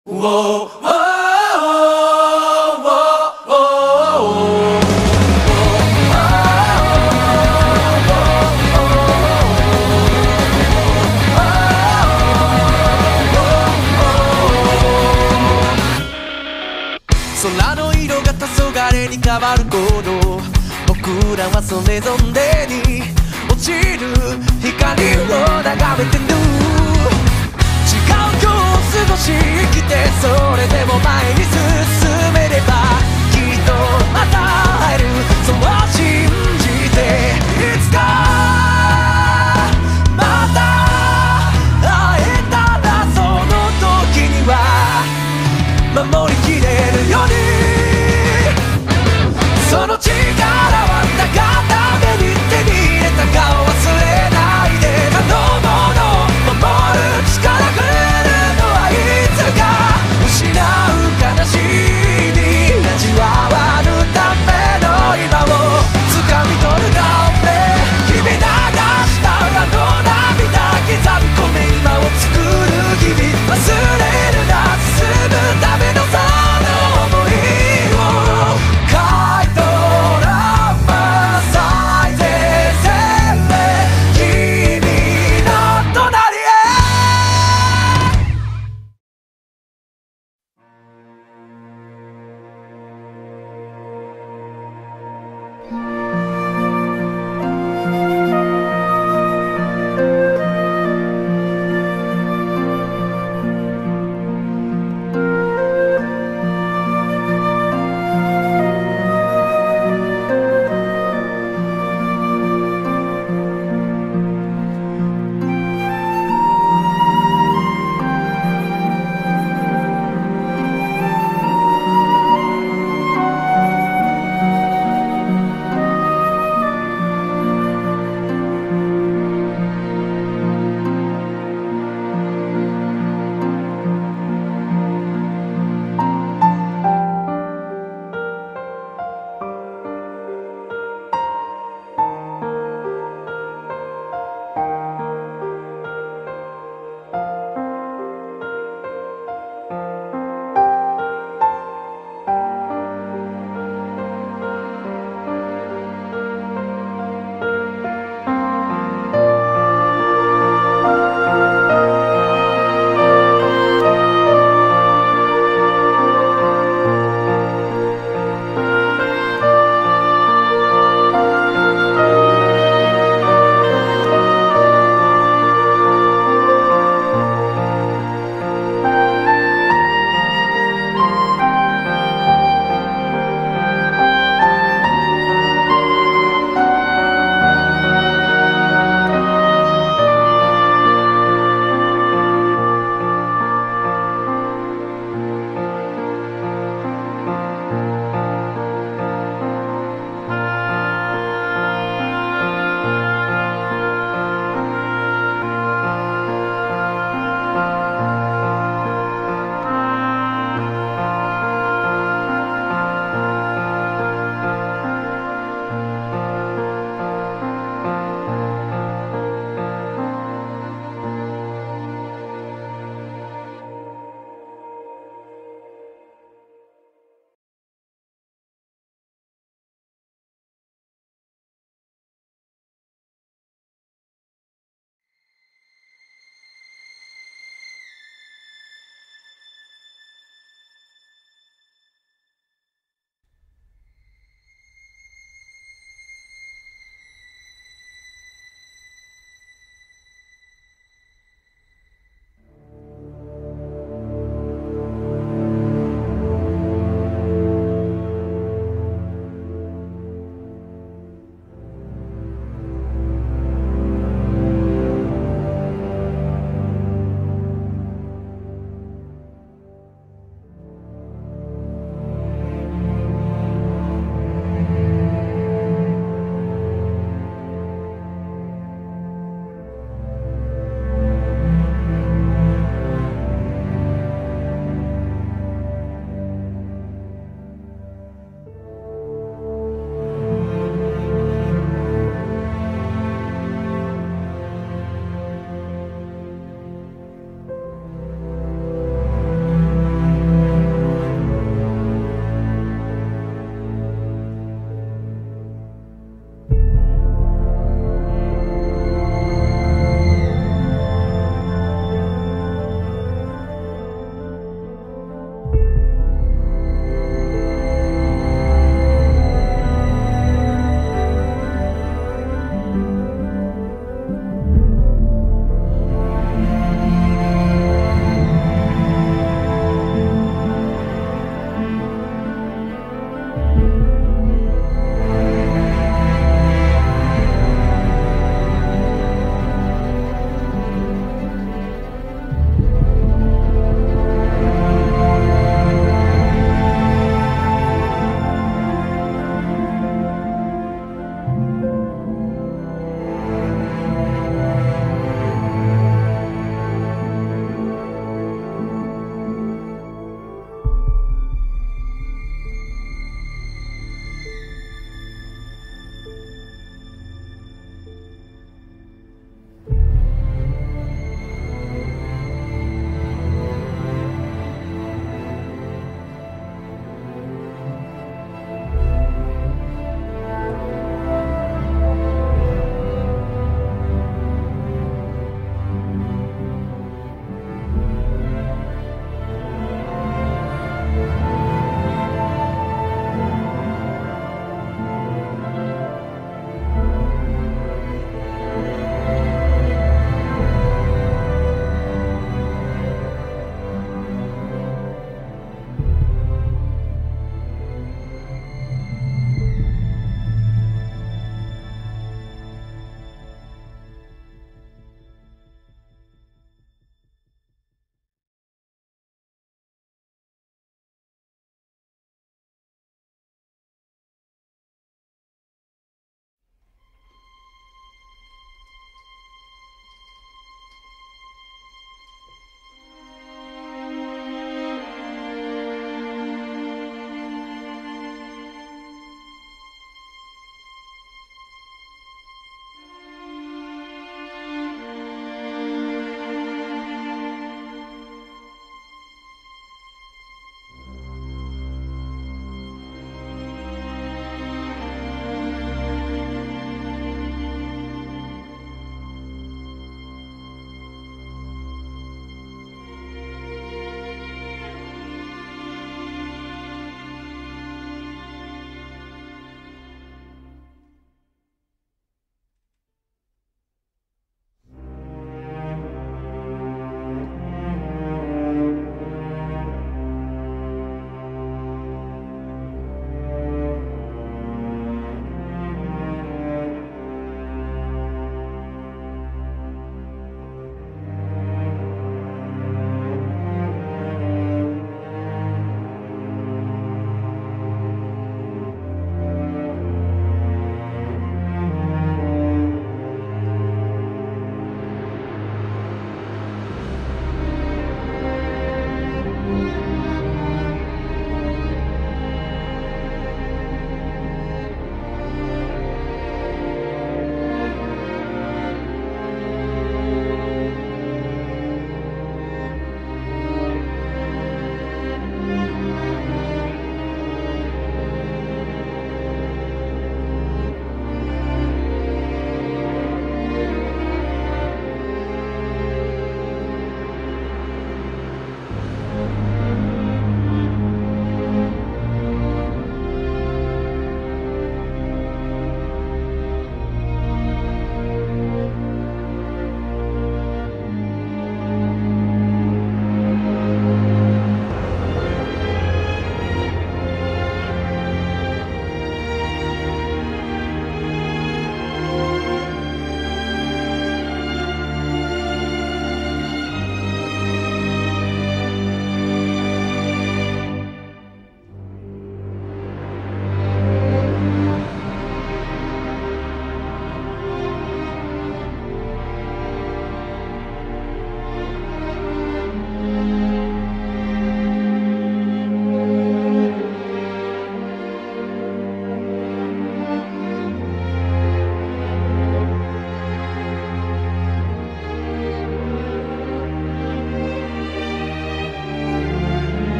空の色が黄昏に変わる頃、僕らはそれぞれに落ちる光を眺めてる。違う今日を過ごし生きて、それでも前に進めればきっとまた会える、そう信じていつかまた会えたら、その時には守りきれるように、その力はなかった目に手に入れたかを忘れないで、あのものを守る力くれるのはいつか、失う悲しい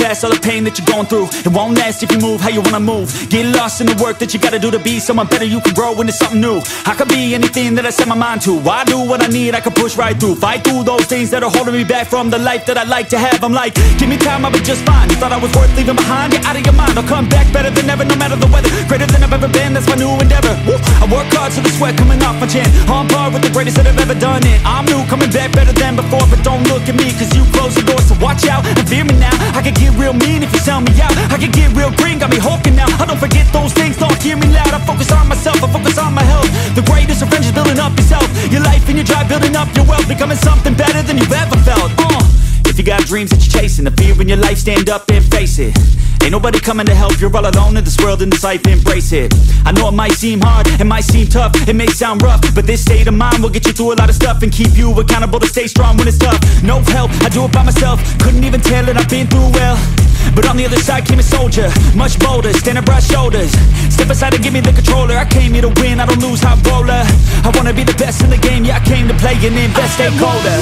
past all the pain that you're going through. It won't last if you move how you wanna move. Get lost in the work that you gotta do to be someone better. You can grow into something new. I could be anything that I set my mind to. I do what I need, I can push right through. Fight through those things that are holding me back from the life that I like to have. I'm like, give me time, I'll be just fine. You thought I was worth leaving behind? Get out of your mind, I'll come back better than ever, no matter the weather. Greater than I've ever been, that's my new endeavor. Woo! I work hard so the sweat coming off my chin. On par with the greatest that have ever done it. I'm new, coming back better than before. But don't look at me, cause you close the door. So watch out and fear me now. I can get real mean if you sell me out. I can get real green, got me hulking now. I don't forget those things, don't hear me loud. I focus on myself, I focus on my health. The greatest revenge is building up yourself. Your life and your drive, building up your wealth. Becoming something better than you've ever felt. If you got dreams that you're chasing, the fear in your life, stand up and face it. Ain't nobody coming to help, you're all alone in this world, in this life, embrace it. I know it might seem hard, it might seem tough, it may sound rough, but this state of mind will get you through a lot of stuff and keep you accountable to stay strong when it's tough. No help, I do it by myself, couldn't even tell it, I've been through well. But on the other side came a soldier, much bolder, standing broad shoulders. Step aside and give me the controller, I came here to win, I don't lose, high roller. I wanna be the best in the game, yeah I came to play and invest, stay colder.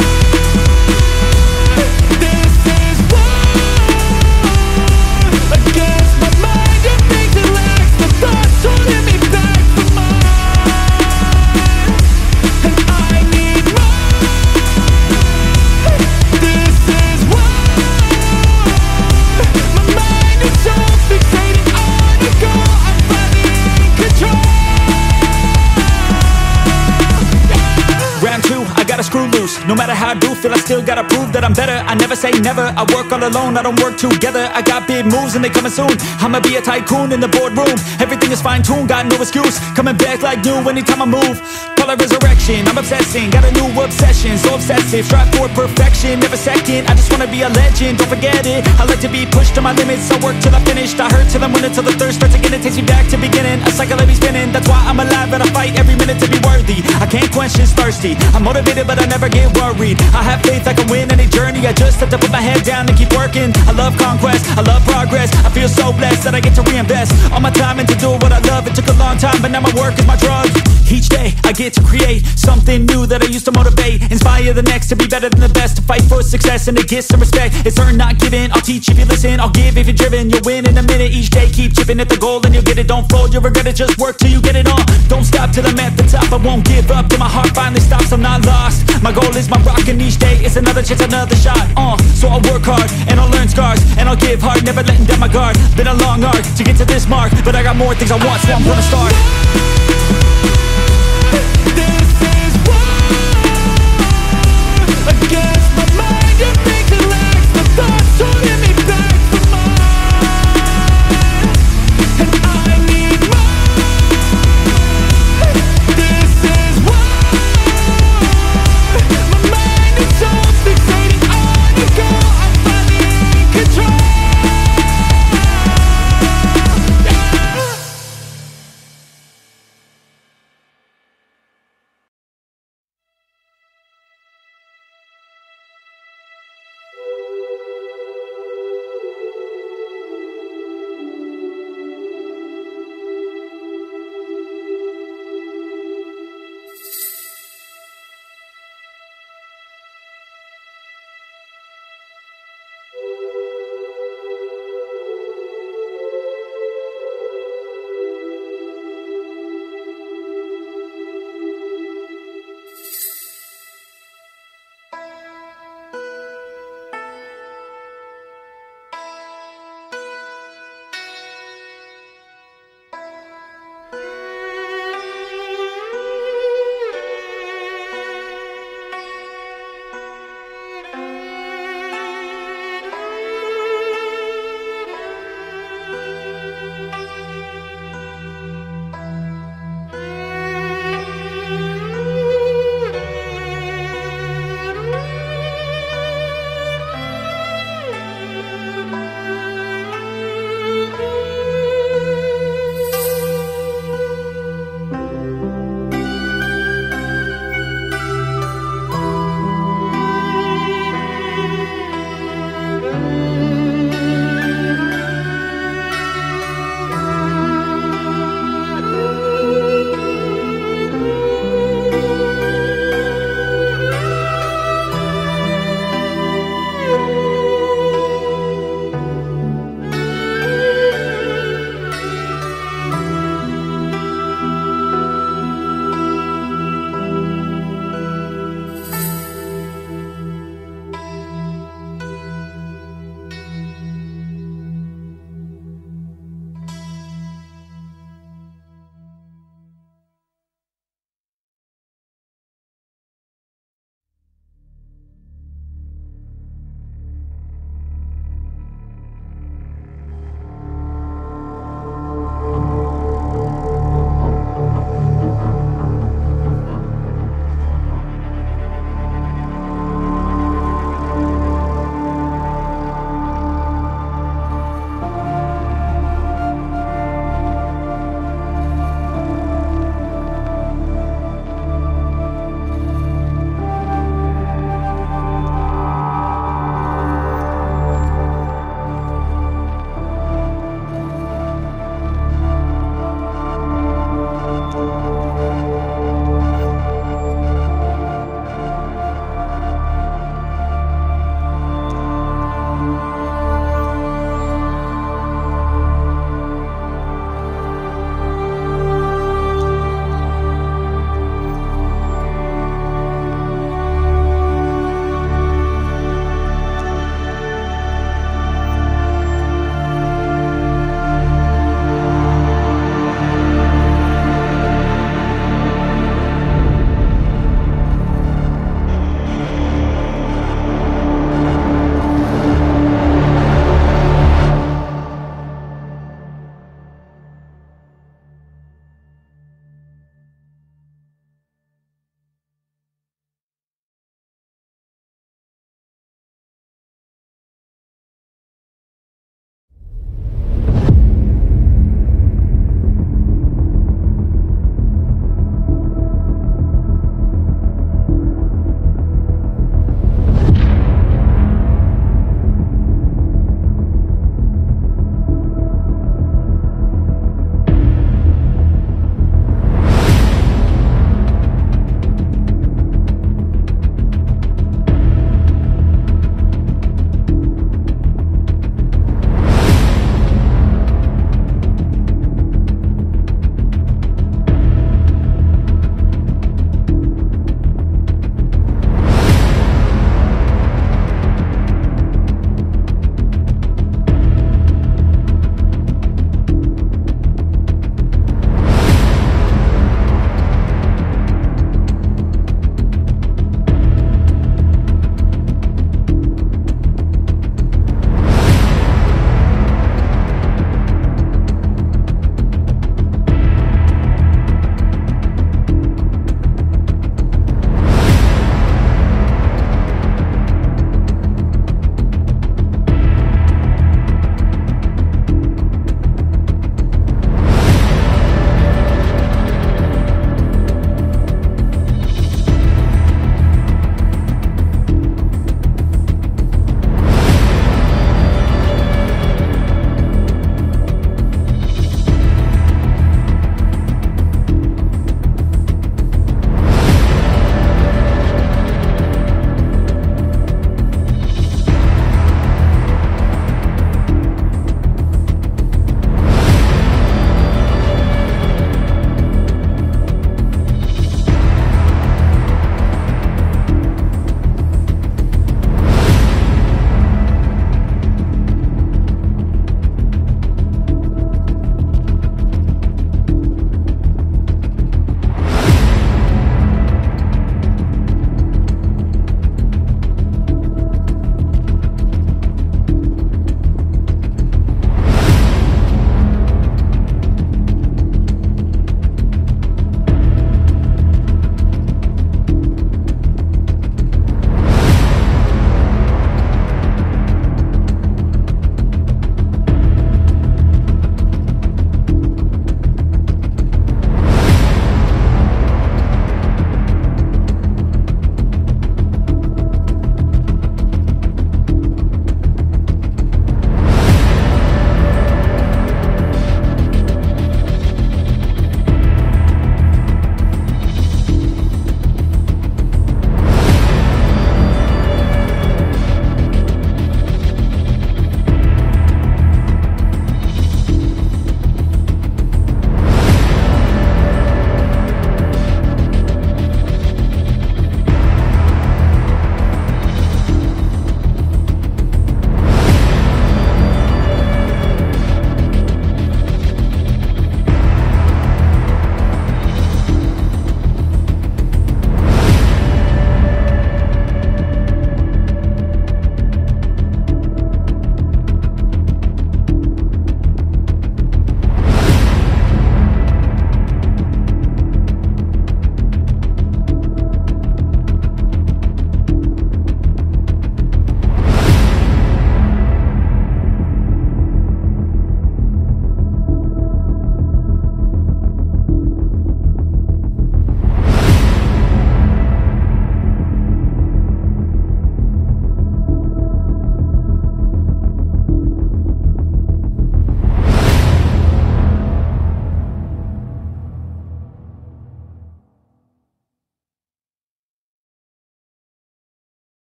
No matter how I do feel, I still gotta prove that I'm better. I never say never, I work all alone, I don't work together. I got big moves and they coming soon. I'ma be a tycoon in the boardroom. Everything is fine-tuned, got no excuse. Coming back like new anytime I move. Call it resurrection, I'm obsessing. Got a new obsession, so obsessive. Strive for perfection, never second. I just wanna be a legend, don't forget it. I like to be pushed to my limits, I work till I finished. I hurt till I'm winning, till the thirst starts again. It takes me back to beginning, a cycle let me spinning. That's why I'm alive and I fight every minute to be worthy. I can't quench this thirsty, I'm motivated but I never get worried. I have faith I can win any journey. I just have to put my head down and keep working. I love conquest, I love progress. I feel so blessed that I get to reinvest all my time into doing what I love. It took a long time, but now my work is my drug. Each day I get to create something new that I used to motivate. Inspire the next to be better than the best. To fight for success and to get some respect. It's earned, not given. I'll teach if you listen, I'll give if you're driven. You'll win in a minute. Each day keep chipping at the goal and you'll get it. Don't fold, you'll regret it. Just work till you get it on. Don't stop till I'm at the top. I won't give up till my heart finally stops. I'm not lost. My goal is my rock and each day it's another chance, another shot. So I'll work hard and I'll learn scars and I'll give hard, never letting down my guard. Been a long arc to get to this mark, but I got more things I want, so I'm gonna start.